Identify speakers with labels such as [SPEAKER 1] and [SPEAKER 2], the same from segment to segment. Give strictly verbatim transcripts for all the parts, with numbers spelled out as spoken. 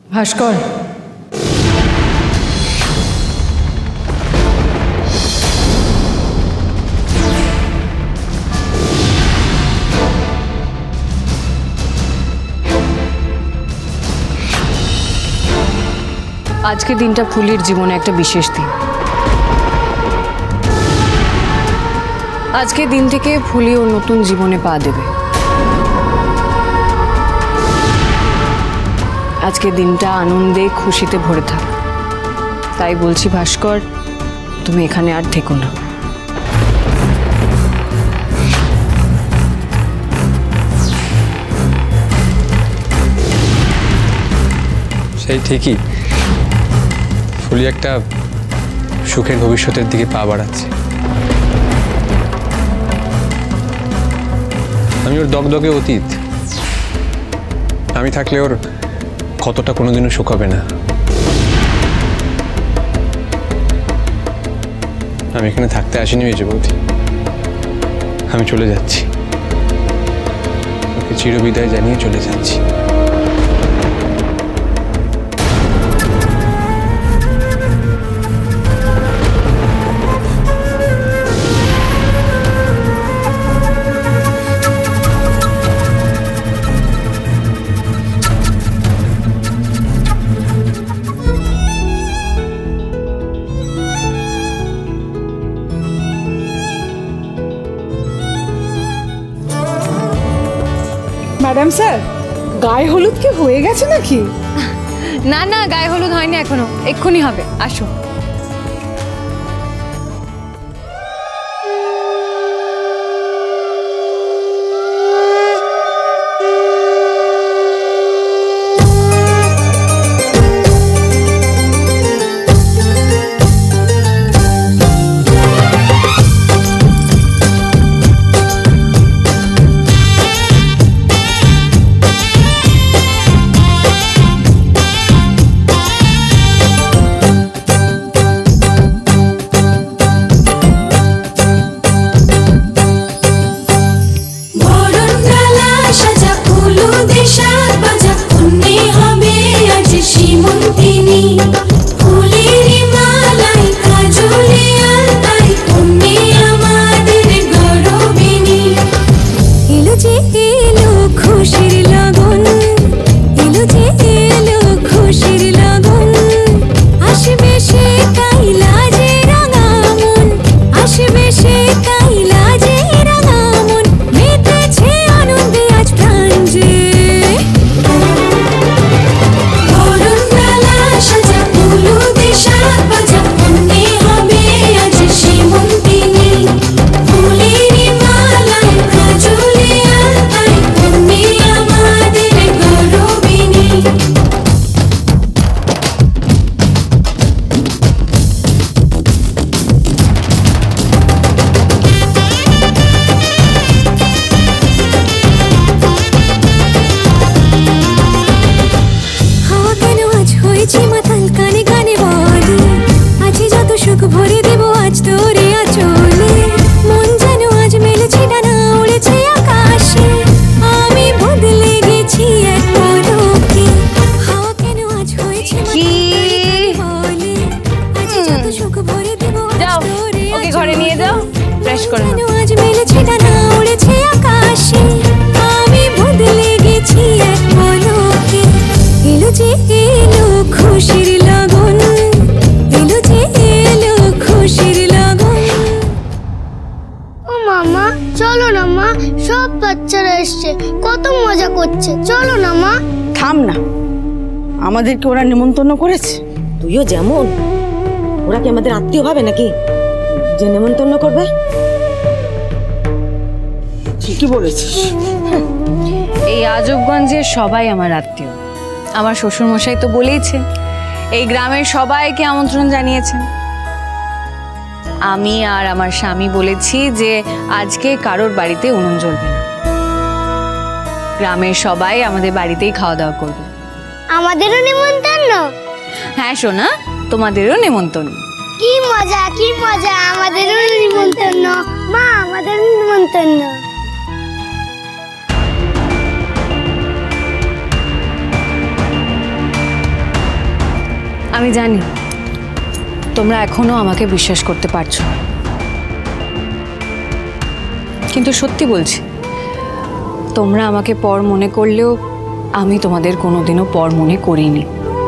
[SPEAKER 1] ভাস্কর, আজকে দিনটা ফুলির জীবনে একটা বিশেষ দিন। আজকে দিন থেকে ফুলি ওর নতুন জীবনে পা দেবে। আজকে দিনটা আনন্দে খুশিতে ভরে থাক। তাই বলছি ভাস্কর, তুমি এখানে আর থেকো না।
[SPEAKER 2] সেই ঠিকই, ফুলি একটা সুখের ভবিষ্যতের দিকে পা বাড়াচ্ছে। আমি ওর দগদগে অতীত, আমি থাকলে ওর কতটা কোনোদিনও সুখ হবে না। আমি এখানে থাকতে আসিনি মেজে বৌদি, আমি চলে যাচ্ছি, ওকে চিরবিদায় জানিয়ে চলে যাচ্ছি।
[SPEAKER 3] ম্যাডাম স্যার, গায়ে হলুদ কি হয়ে গেছে নাকি?
[SPEAKER 1] না না, গায়ে হলুদ হয়নি এখনো, এক্ষুনি হবে, আসো।
[SPEAKER 4] আমাদেরকে ওরা নিমন্ত্রণ করেছে।
[SPEAKER 5] তুইও যেমন, ওরা কি আমাদের আত্মীয় ভাবে নাকি যে নিমন্ত্রণ করবে?
[SPEAKER 4] ঠিকই বলেছিস।
[SPEAKER 1] এই আজবগঞ্জের সবাই আমার আত্মীয়। আমার শ্বশুরমশাই তো বলেইছে, এই গ্রামের সবাইকে আমন্ত্রণ জানিয়েছেন। আমি আর আমার স্বামী বলেছি যে আজকে কারোর বাড়িতে উনুন জ্বলবে না, গ্রামের সবাই আমাদের বাড়িতেই খাওয়া দাওয়া করবে।
[SPEAKER 6] আমাদেরও নিমন্ত্রণ?
[SPEAKER 1] হ্যাঁ সোনা, তোমাদেরও নিমন্ত্রণ।
[SPEAKER 6] কি মজা কি মজা, আমাদেরও নিমন্ত্রণ। মা, আমাদেরও নিমন্ত্রণ।
[SPEAKER 1] আমি জানি তোমরা এখনো আমাকে বিশ্বাস করতে পারছো না, কিন্তু সত্যি বলছি, তোমরা আমাকে পর মনে করলেও আমি তোমাদের কোনোদিনও পর মনে করিনি।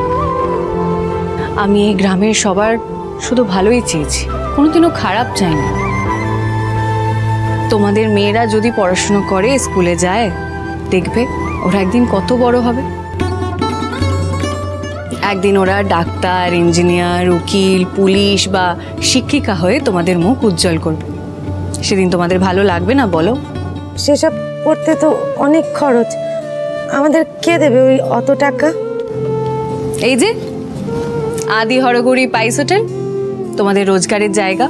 [SPEAKER 1] আমি এই গ্রামের সবার শুধু ভালোই চেয়েছি, কোনোদিনও খারাপ চাইনি। তোমাদের মেয়েরা যদি পড়াশুনো করে, স্কুলে যায়, দেখবে ওরা একদিন কত বড় হবে। একদিন ওরা ডাক্তার, ইঞ্জিনিয়ার, উকিল, পুলিশ বা শিক্ষিকা হয়ে তোমাদের মুখ উজ্জ্বল করবে। সেদিন তোমাদের ভালো লাগবে না বলো?
[SPEAKER 5] সেসব করতে তো অনেক খরচ, আমাদের কে দেবে ওই অত টাকা?
[SPEAKER 1] এই যে আদি হরগৌরী পাইস হোটেল, তোমাদের রোজগারের জায়গা।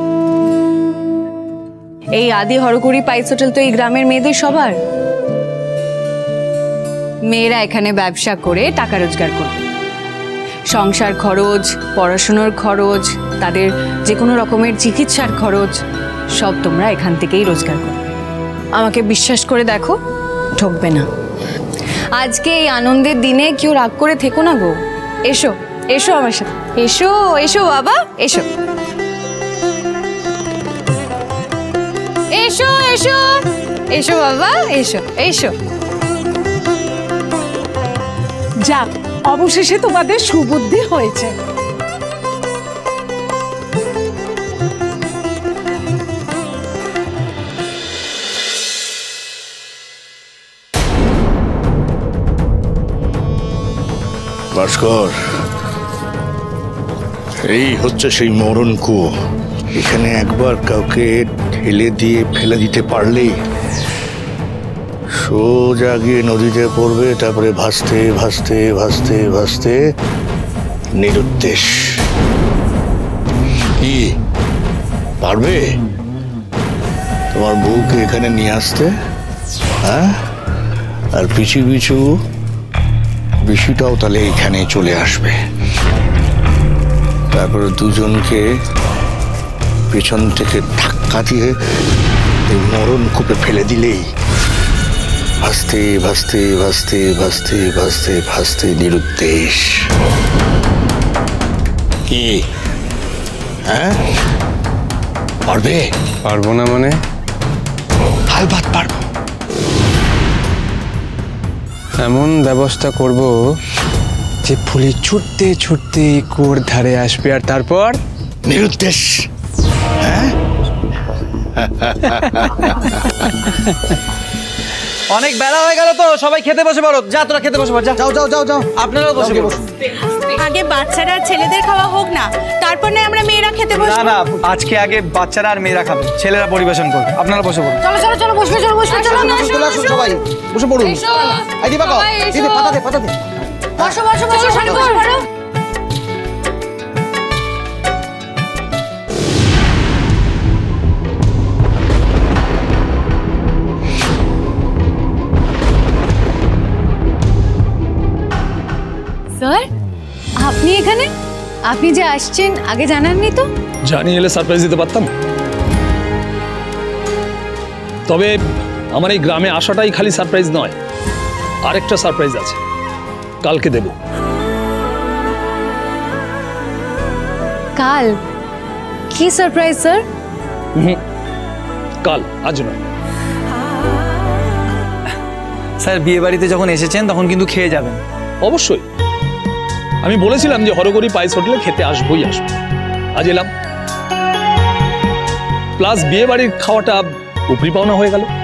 [SPEAKER 1] এই আদি হরগৌরী পাইস হোটেল তো এই গ্রামের মেয়েদের সবার। মেয়েরা এখানে ব্যবসা করে টাকা রোজগার করবে, সংসার খরচ, পড়াশোনার খরচ, তাদের যে কোনো রকমের চিকিৎসার খরচ সব তোমরা এখান থেকেই রোজগার করবে। আমাকে বিশ্বাস করে দেখো, ঠকবে না। আজকে এই আনন্দের দিনে কেউ রাগ করে থেকো না গো। এসো এসো আমার সাথে, এসো এসো বাবা, এসো এসো এসো এসো বাবা, এসো এসো।
[SPEAKER 3] যাক, অবশেষে তোমাদের সুবুদ্ধি হয়েছে।
[SPEAKER 7] ভাস্কর, এই হচ্ছে সেই মরণ কুয়ো। এখানে একবার কাউকে ঠেলে দিয়ে ফেলে দিতে পারলেই সোজা গিয়ে নদীতে পড়বে, তারপরে ভাসতে ভাসতে ভাসতে ভাসতে নিরুদ্দেশ। কি পারবে তোমার বউকে এখানে নিয়ে আসতে? হ্যাঁ, আর পিছু পিছু বেশিটাও তাহলে এখানে চলে আসবে। তারপরে দুজনকে পেছন থেকে ধাক্কা দিয়ে এই মরণ কূপে ফেলে দিলেই ভাসতে ভাসতে ভাসতে ভাসতে ভাসতে ভাসতে নিরুদ্দেশ। কি হ্যাঁ, পারবে?
[SPEAKER 2] পারবো না মানে?
[SPEAKER 7] আলবাত পারবো।
[SPEAKER 2] এমন ব্যবস্থা করব যে ফুলি ছুটতে ছুটতে কুয়োর ধারে আসবে, আর তারপর
[SPEAKER 7] নিরুদ্দেশ। হ্যাঁ,
[SPEAKER 8] অনেক বেলা হয়ে গেল তো, সবাই খেতে বসে পড়ো। যা তোরা খেতে বসে পড়, যাও যাও যাও যাও। আপনারাও বসে পড়ো।
[SPEAKER 9] আগে বাচ্চারা ছেলেদের খাওয়া হোক না, তারপর না আমরা মেয়েরা খেতে বসবো।
[SPEAKER 8] না না, আজকে আগে বাচ্চারা আর মেয়েরা খাবে, ছেলেরা পরিবেশন করবে। আপনারা বসে পড়ুন।
[SPEAKER 9] চলো চলো চলো, বসবে চলো বসবে চলো।
[SPEAKER 8] চলে আসুন সবাই, বসে পড়ুন। এই দিবা কও, এই দে পাতা দে পাতা দে।
[SPEAKER 9] বসো বসো বসো, শাড়ি পরো পরো।
[SPEAKER 1] স্যার, আপনি এখানে? আপনি যে আসছেন আগে জানাননি তো?
[SPEAKER 10] জানি, এলে সারপ্রাইজ দিতে পারতাম। তবে আমার এই গ্রামে আসাটাই খালি সারপ্রাইজ নয়, আরেকটা সারপ্রাইজ আছে, কালকে দেব।
[SPEAKER 1] কাল? কি সারপ্রাইজ স্যার?
[SPEAKER 10] কাল, আজ নয়।
[SPEAKER 8] স্যার, বিয়ে বাড়িতে যখন এসেছেন তখন কিন্তু খেয়ে যাবেন।
[SPEAKER 10] অবশ্যই, আমি বলেছিলাম যে হরগৌরী পাইস হোটেলে খেতে আসবোই আসবো। আজ এলাম, প্লাস বিয়ে বাড়ির খাওয়াটা উপরি পাওনা হয়ে গেল।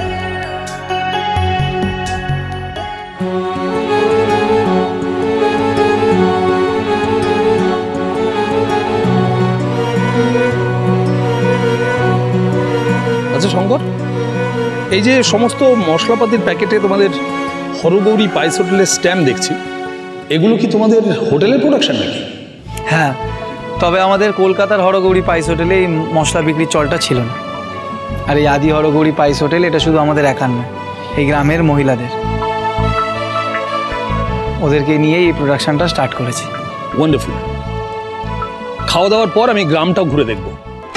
[SPEAKER 10] আচ্ছা শঙ্কর, এই যে সমস্ত মশলাপাতির প্যাকেটে তোমাদের হরগৌরী পাইস হোটেলের স্ট্যাম্প দেখছি, এগুলো কি তোমাদের হোটেলের প্রোডাকশন নাকি?
[SPEAKER 8] হ্যাঁ, তবে আমাদের কলকাতার হরগৌরী পাইস হোটেলে এই মশলা বিক্রির চলটা ছিল না। আর এই আদি হরগৌরী পাইস হোটেল এটা শুধু আমাদের একার নয়, এই গ্রামের মহিলাদের, ওদেরকে নিয়েই এই প্রোডাকশনটা স্টার্ট করেছি।
[SPEAKER 10] ওয়ান্ডারফুল। খাওয়া দাওয়ার পর আমি গ্রামটাও ঘুরে দেখব।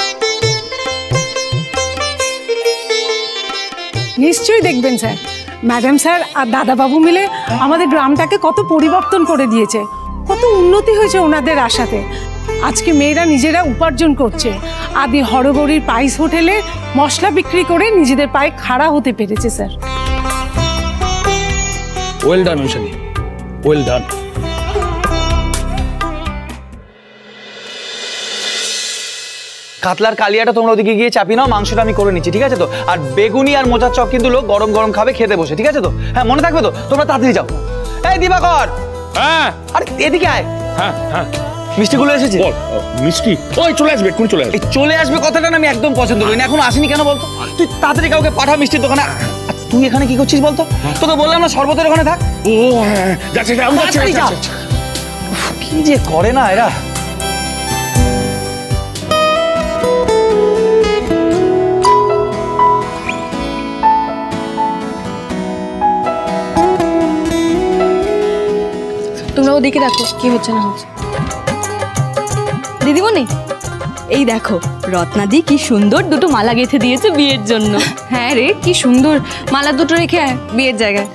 [SPEAKER 3] নিশ্চয়ই দেখবেন স্যার। ম্যাডাম স্যার আর দাদাবাবু মিলে আমাদের গ্রামটাকে কত পরিবর্তন করে দিয়েছে। কত উন্নতি হয়েছে ওনাদের আশাতে। আজকে মেয়েরা নিজেরা উপার্জন করছে, আদি হরগৌরীর পাইস হোটেলে মশলা বিক্রি করে নিজেদের পায়ে খাড়া হতে পেরেছে sir.
[SPEAKER 10] Well done Aishani, well done.
[SPEAKER 8] কাতলার কালিয়াটা তোমরা ওদিকে গিয়ে চাপি নাও, মাংসটা আমি করে নিচ্ছি, ঠিক আছে তো? আর বেগুনি আর মোচার চপ কিন্তু লোক গরম গরম খাবে খেতে বসে, ঠিক আছে তো? হ্যাঁ মনে থাকবে তো? তোমরা তাড়াতাড়ি যাও। এই দিবাকর,
[SPEAKER 10] হ্যাঁ
[SPEAKER 8] আরে এদিকে আয়।
[SPEAKER 10] হ্যাঁ হ্যাঁ
[SPEAKER 8] মিষ্টিগুলো এসেছে?
[SPEAKER 10] মিষ্টি ওই চলে আসবে, এক্ষুনি চলে আসবে।
[SPEAKER 8] এই চলে আসবে কথাটা না আমি একদম পছন্দ করি না। এখন আসেনি কেন বলতো? তুই তাড়াতাড়ি কাউকে পাঠা মিষ্টির দোকানে। তুই এখানে কি করছিস বলতো? তোকে বললাম না শরবতের ওখানে থাক।
[SPEAKER 10] ও হ্যাঁ যাচ্ছে,
[SPEAKER 8] কি যে করে না এরা।
[SPEAKER 1] তোমরা ওদিকে দেখো কি হচ্ছে না হচ্ছে। দিদিমণি এই দেখো রত্নাদি কি সুন্দর দুটো মালা গেঁথে দিয়েছে বিয়ের জন্য। হ্যাঁ রে কি সুন্দর মালা দুটো রেখে বিয়ের জায়গায়।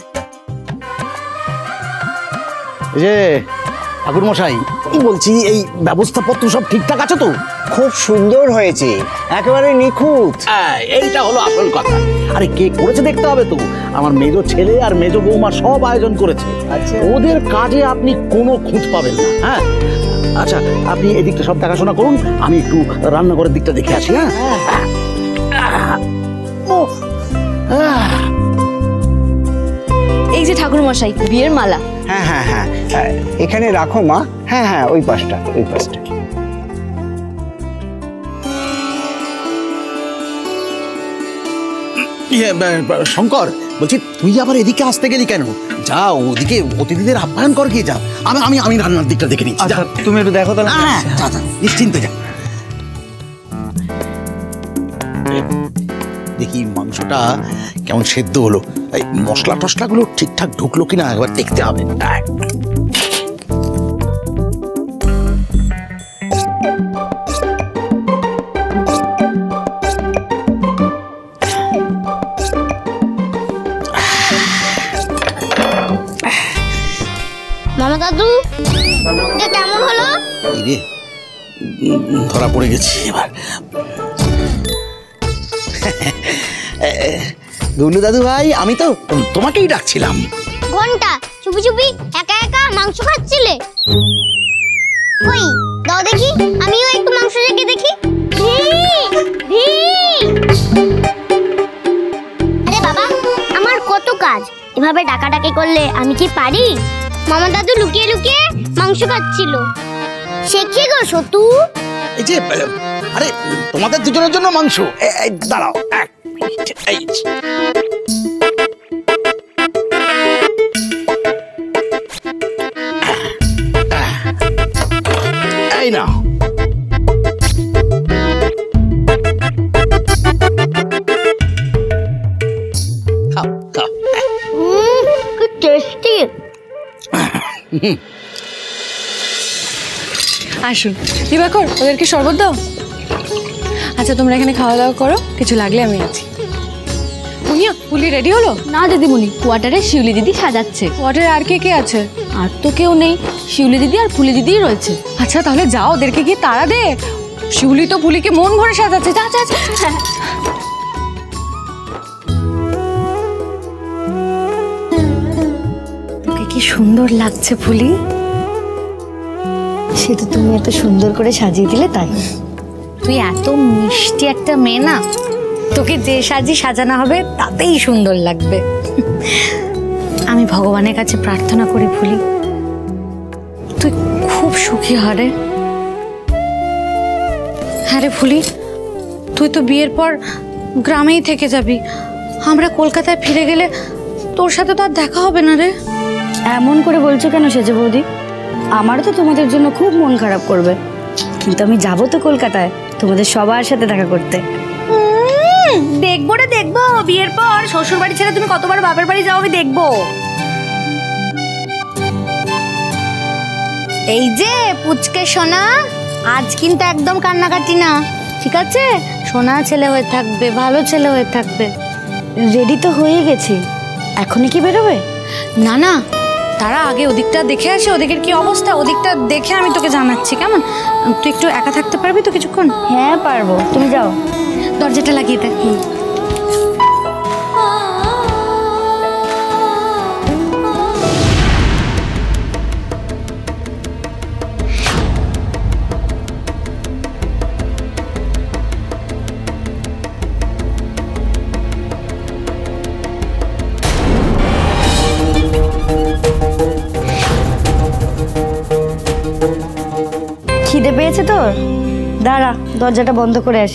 [SPEAKER 11] যে ঠাকুর মশাই বলছি, এই ব্যবস্থাপত্র সব ঠিকঠাক আছে তো?
[SPEAKER 12] খুব সুন্দর হয়েছে, একেবারে নিখুঁত।
[SPEAKER 11] হ্যাঁ এইটা হলো আসল কথা। আরে কে করেছে দেখতে হবে তো। আমার মেজো ছেলে আর মেজো বৌমা সব আয়োজন করেছে।
[SPEAKER 12] আচ্ছা
[SPEAKER 11] ওদের কাজে আপনি কোনো খুঁত পাবেন না। হ্যাঁ আচ্ছা আপনি এদিকটা সব দেখাশোনা করুন, আমি একটু রান্নাঘরের দিকটা দেখে আসি। হ্যাঁ
[SPEAKER 1] এই যে ঠাকুর মশাই বিয়ের মালা।
[SPEAKER 12] হ্যাঁ হ্যাঁ হ্যাঁ এখানে রাখো মা। হ্যাঁ হ্যাঁ ওই পাশটা, ওই পাশটা।
[SPEAKER 11] শঙ্কর বলছি, তুই আবার এদিকে আসতে গেলি কেন? যা ওদিকে অতিথিদের আপ্যায়ন কর গিয়ে যা। আমি আমি আমি রান্নার দিকটা দেখে নিচ্ছি।
[SPEAKER 8] আচ্ছা তুমি একটু দেখো তাহলে।
[SPEAKER 11] হ্যাঁ যা যা নিশ্চিন্তে যা। দেখি মাংসটা কেমন সেদ্ধ হলো, এই মশলা টশলাগুলো ঠিকঠাক ঢুকলো কিনা একবার দেখতে হবে।
[SPEAKER 6] মামা দাদু এটা কেমন হলো?
[SPEAKER 11] রে ধরা পড়ে গেছি এবার। গুলু দাদু ভাই, আমি তো তোমাকেই ডাকছিলাম।
[SPEAKER 6] ঘন্টা চুপি চুপি একা একা মাংস খাচ্ছিলে? কই দাও দেখি, আমিও একটু মাংস রেখে দেখি। আরে বাবা, আমার কত কাজ, এভাবে ডাকাডাকি করলে আমি কি পারি? মামা দাদু লুকিয়ে লুকিয়ে মাংস খাচ্ছিল। সে কি গো সতু?
[SPEAKER 11] এই যে আরে তোমাদের দুজনের জন্য মাংস। দাঁড়াও এক মিনিট। এই এই নাও। খাও খাও।
[SPEAKER 6] কি টেস্টি।
[SPEAKER 1] আসুন দিবাকর ওদেরকে শরবত দাও। আচ্ছা তোমরা এখানে খাওয়া দাওয়া করো, কিছু লাগলে আমি আছি। মুনিয়া পুলি রেডি হলো?
[SPEAKER 13] না দিদিমণি, কোয়ার্টারে শিউলি দিদি সাজাচ্ছে।
[SPEAKER 1] কোয়ার্টারে আর কে কে আছে?
[SPEAKER 13] আর তো কেউ নেই, শিউলি দিদি আর ফুলি দিদিই রয়েছে।
[SPEAKER 1] আচ্ছা তাহলে যাও ওদেরকে গিয়ে তাড়া দে। শিউলি তো পুলিকে মন ভরে সাজাচ্ছে। যা যা যা।
[SPEAKER 13] তোকে কি সুন্দর লাগছে ফুলি। সে তো তুমি এত সুন্দর করে সাজিয়ে দিলে তাই। তুই এত মিষ্টি একটা মেয়ে না, তোকে যে সাজি সাজানো হবে তাতেই সুন্দর লাগবে। আমি ভগবানের কাছে প্রার্থনা করি ফুলি, তুই খুব সুখী হরে। হ্যাঁ রে ফুলি, তুই তো বিয়ের পর গ্রামেই থেকে যাবি। আমরা কলকাতায় ফিরে গেলে তোর সাথে তো আর দেখা হবে না রে।
[SPEAKER 14] এমন করে বলছো কেন সেজে বৌদি? আমারও তো তোমাদের জন্য খুব মন খারাপ করবে, কিন্তু আমি যাবো তো কলকাতায় তোমাদের সবার সাথে দেখা করতে।
[SPEAKER 13] দেখবো রে দেখবো, বিয়ের পর শ্বশুর বাড়ি ছেড়ে তুমি কতবার বাপের বাড়ি যাও আমি দেখবো। এই যে পুচকে সোনা, আজ কিন্তু একদম কান্নাকাটি না, ঠিক আছে? সোনা ছেলে হয়ে থাকবে, ভালো ছেলে হয়ে থাকবে।
[SPEAKER 14] রেডি তো হয়ে গেছি, এখনই কি বেরোবে?
[SPEAKER 13] না না, তারা আগে ওদিকটা দেখে আসে, ওদিকের কি অবস্থা, ওদিকটা দেখে আমি তোকে জানাচ্ছি, কেমন? তুই একটু একা থাকতে পারবি তো কিছুক্ষণ?
[SPEAKER 14] হ্যাঁ পারবো, তুমি যাও,
[SPEAKER 13] দরজাটা লাগিয়ে দে।
[SPEAKER 14] খিদে পেয়েছে তোর? দাঁড়া, দরজাটা বন্ধ করে আসি।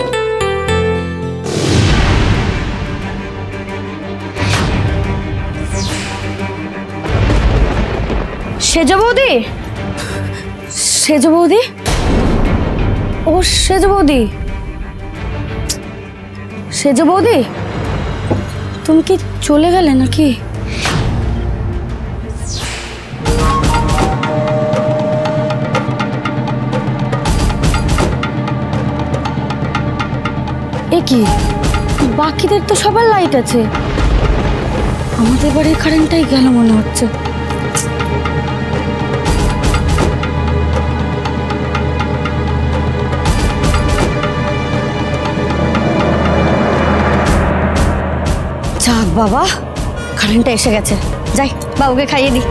[SPEAKER 14] সেজ বৌদি, সেজ বৌদি, ও সেজ বৌদি, সেজ বৌদি, তুমি কি চলে গেলে নাকি? এ কি, বাকিদের তো সবার লাইট আছে, আমাদের বাড়ির কারেন্টটাই গেল মনে হচ্ছে। যাক বাবা, কারেন্টটা এসে গেছে, যাই বাবুকে খাইয়ে দি।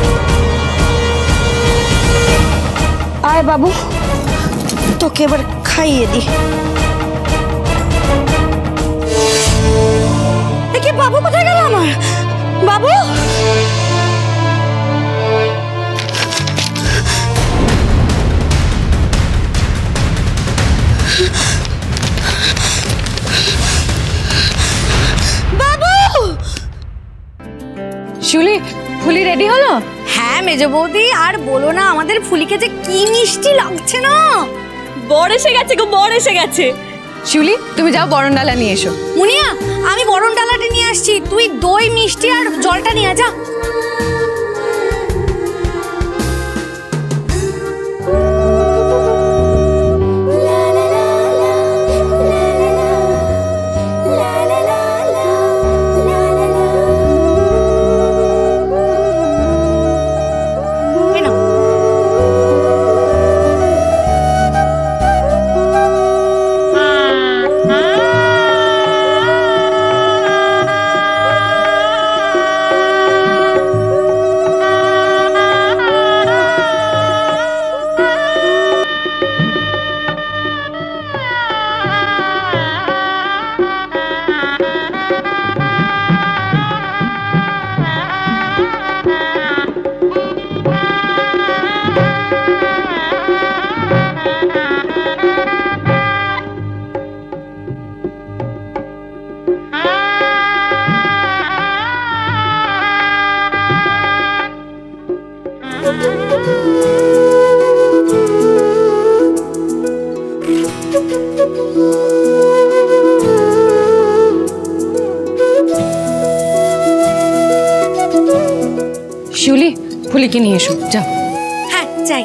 [SPEAKER 14] আয় বাবু, তোকে এবার খাইয়ে দি। বাবু কোথায় গেল আমার বাবু? বাবু!
[SPEAKER 1] শিউলি, ফুলি রেডি হলো?
[SPEAKER 13] হ্যাঁ মেজ বৌদি, আর বলো না, আমাদের ফুলিকে যে কি মিষ্টি লাগছে না।
[SPEAKER 1] বর এসে গেছে গো, বর এসে গেছে। শিউলি, তুমি যাও বরণ ডালা নিয়ে এসো।
[SPEAKER 13] মুনিয়া, আমি বরণ ডালাটা নিয়ে আসছি, তুই দই মিষ্টি আর জলটা নিয়ে যা।
[SPEAKER 1] শিউলি, ফুলিকে নিয়ে এসো, যাও।
[SPEAKER 13] হ্যাঁ যাই।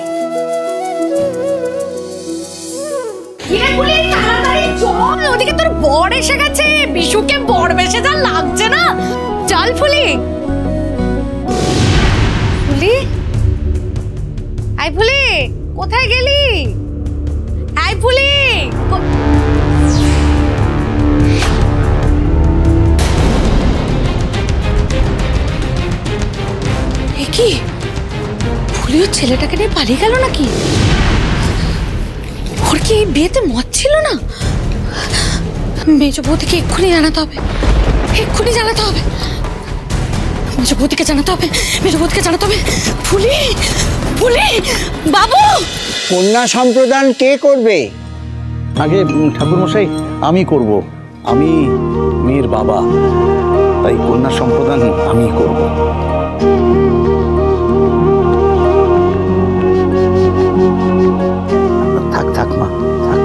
[SPEAKER 13] ওদিকে তোর বর এসে গেছে, বিশুকে বর বেশে যা লাগছে না। চল ফুলি। ফুলি, আই ফুলি, কোথায় গেলি? আই ফুলি, কি ফুলিও ছেলেটাকে নিয়ে পালিয়ে গেল নাকি? ওর কি এই বিয়েতে মত ছিল না? মেজ বৌদিকে এক্ষুনি জানাতে হবে, এক্ষুনি জানাতে হবে, মেজ বৌদিকে জানাতে হবে, মেজ বৌদিকে জানাতে হবে। ফুলি, ফুলি, বাবু!
[SPEAKER 12] কন্যা সম্প্রদান কে করবে?
[SPEAKER 11] আগে ঠাকুরমশাই আমি করব, আমি মেয়ের বাবা, তাই কন্যা সম্প্রদান আমি করব। থাক থাক মা, থাক।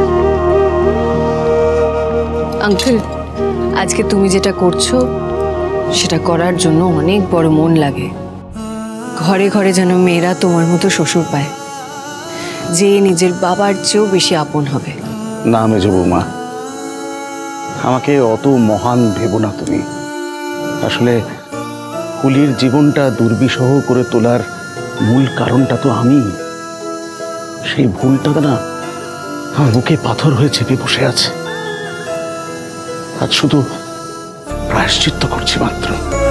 [SPEAKER 1] আঙ্কেল, আজকে তুমি যেটা করছো সেটা করার জন্য অনেক বড় মন লাগে। ঘরে ঘরে যেন মেয়েরা তোমার মতো শ্বশুর পায়, যে নিজের বাবার চেয়েও বেশি আপন হবে।
[SPEAKER 11] না মেজো বৌমা, আমাকে অত মহান ভেবো না তুমি। আসলে ফুলির জীবনটা দুর্বিষহ করে তোলার মূল কারণটা তো আমি। সেই ভুলটা না আমার বুকে পাথর হয়ে চেপে বসে আছে। আজ শুধু প্রায়শ্চিত্ত করছি মাত্র।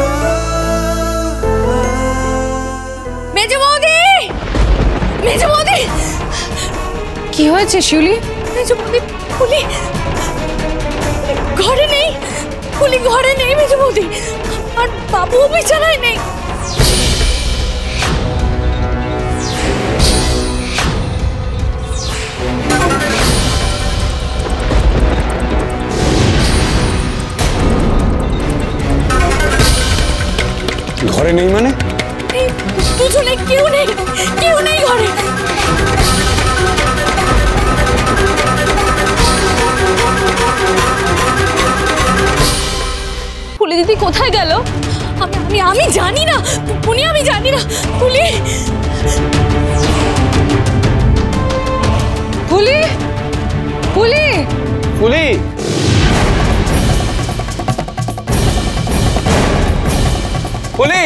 [SPEAKER 1] মেজো বৌদি, মেজো বৌদি, কি হয়েছে শিউলি? মেজো বৌদি, ফুলি ঘরে নেই, ফুলি ঘরে নেই মেজো বৌদি, আর বাবু বিছানায় নেই।
[SPEAKER 2] ঘরে নেই মানে?
[SPEAKER 1] দুজনে কেউ নেই, কেউ নেই ঘরে। ফুলি দিদি কোথায় গেল? আমি আমি আমি জানি না, উনি আমি জানি না। ফুলি, ফুলি, ফুলি,
[SPEAKER 2] ফুলি, ফুলি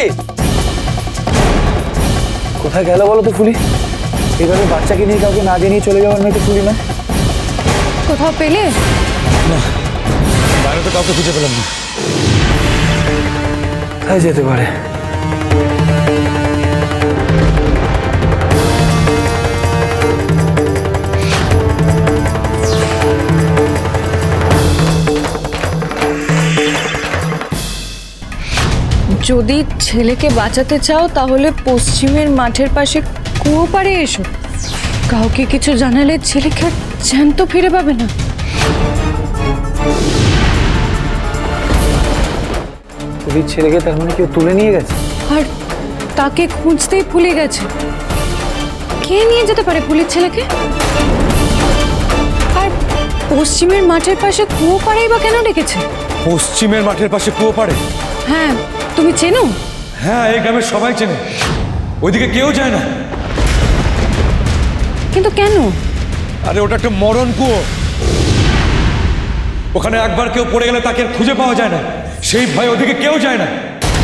[SPEAKER 8] কোথায় গেল বলো তো ফুলি? এইভাবে বাচ্চাকে নিয়ে কাউকে না জানিয়ে চলে যাওয়ার মেয়ে তো ফুলি না।
[SPEAKER 1] কোথাও পেলে?
[SPEAKER 8] না, বাইরে তো কাউকে খুঁজে পেলাম না। কোথায় যেতে পারে?
[SPEAKER 1] যদি ছেলেকে বাঁচাতে চাও তাহলে পশ্চিমের মাঠের পাশে কুয়ো পাড়ে এসো। কাউকে কিছু জানালে ছেলেকে আর জ্যান্ত ফিরে পাবে না।
[SPEAKER 8] ফুলির ছেলেকে তার মানে কেউ তুলে নিয়ে গেছে,
[SPEAKER 1] আর তাকে খুঁজতেই ভুলে গেছে। কে নিয়ে যেতে পারে ফুলির ছেলেকে? আর পশ্চিমের মাঠের পাশে কুয়ো পাড়েই বা কেন ডেকেছে?
[SPEAKER 15] পশ্চিমের মাঠের পাশে কুয়ো পাড়ে?
[SPEAKER 1] হ্যাঁ, তুমি চেনো?
[SPEAKER 15] হ্যাঁ, এই গ্রামের সবাই চেনে, ওইদিকে কেউ যায় না।
[SPEAKER 1] কিন্তু কেন?
[SPEAKER 15] আরে ওটা একটা মরণ কুয়ো, ওখানে একবার কেউ পড়ে গেলে তাকে খুঁজে পাওয়া যায় না, সেই ভয় ওদিকে কেউ যায় না।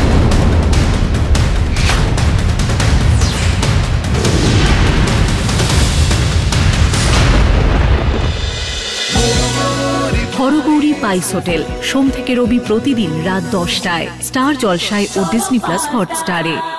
[SPEAKER 16] হরগৌরী পাইস হোটেল, সোম থেকে রবি প্রতিদিন রাত দশটায় স্টার জলসায় ও ডিজনি প্লাস হটস্টারে।